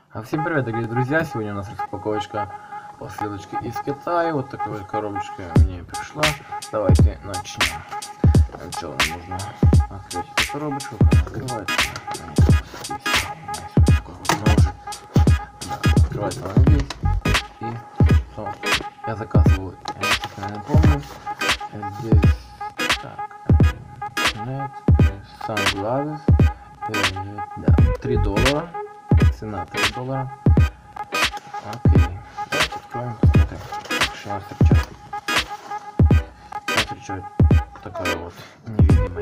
Всем привет, дорогие друзья! Сегодня у нас распаковочка посылочки из Китая. Вот такая вот коробочка мне пришла. Давайте начнем. Сначала нужно открыть эту коробочку. Открывается. Здесь такой вот ножик. Да, открывается она здесь. И что? Я заказывал, я не помню. Здесь так. Нет. Sunglasses. Да, $3. Цена $3. Окей. Давайте откроем, посмотрим. Что нас встречает. Нас встречает такая вот невидимая.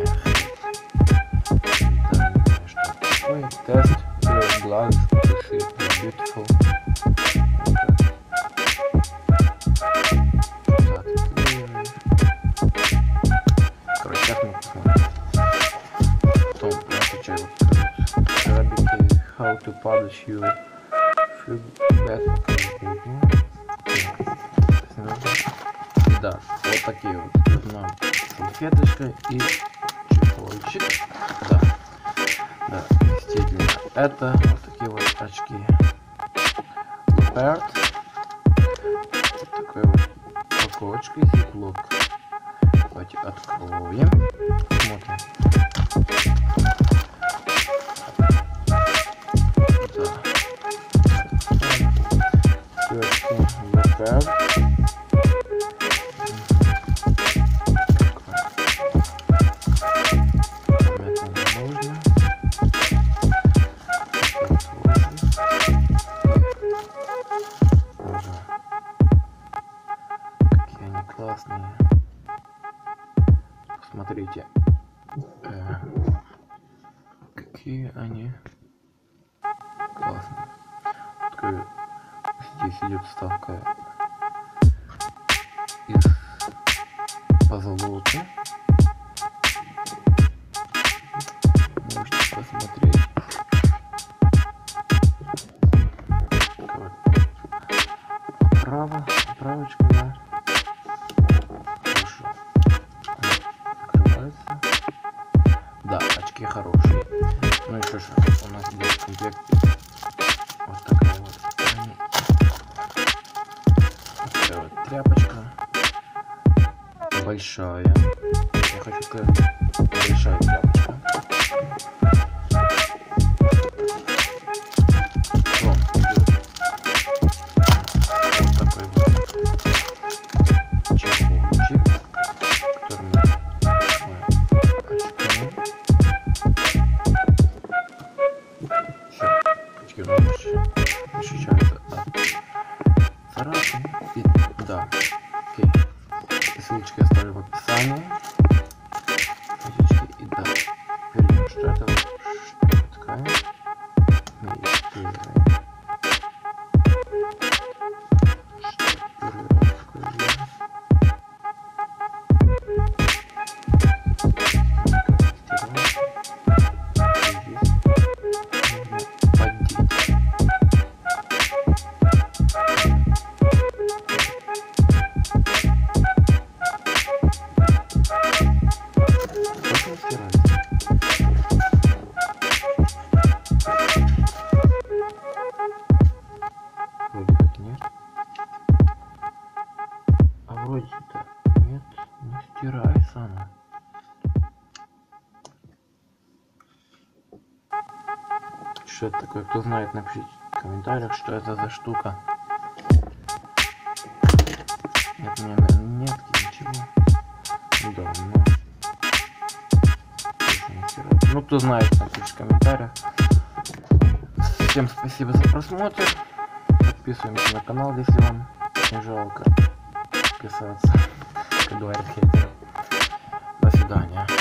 Что такое? Тест. Glass. Beautiful. Короче, сейчас мы посмотрим. Потом нас встречает how to publish your feedback. Да, вот такие вот. Нужна салфеточка и чехольчик. Да, да, действительно. Это вот такие вот очки Leopard. Вот такая вот упаковочка и зиплок. Давайте откроем. Смотрим. Какие они классные. Посмотрите, какие они классные. Такой, здесь идет вставка из позолоты. Можете посмотреть. Оправочка, да. Хорошо. Открывается. Да, очки хорошие. Ну и что же, у нас идет комплект. Вот такая вот. Такая вот тряпочка. Большая. Я хочу сказать, большая тряпочка. Защищается от царапин. И да, окей. Ссылочки я оставлю в описании. И да, перейдем, что это вот такая. Вроде как нет. А вроде-то нет, не стирается она. Что это такое? Кто знает, напишите в комментариях, что это за штука. Нет, у меня, наверное, нет ничего. Ну да, но... Ну, кто знает, напишите в комментариях. Всем спасибо за просмотр. Подписываемся на канал, если вам не жалко подписаться, как говорят хейтеры. До свидания.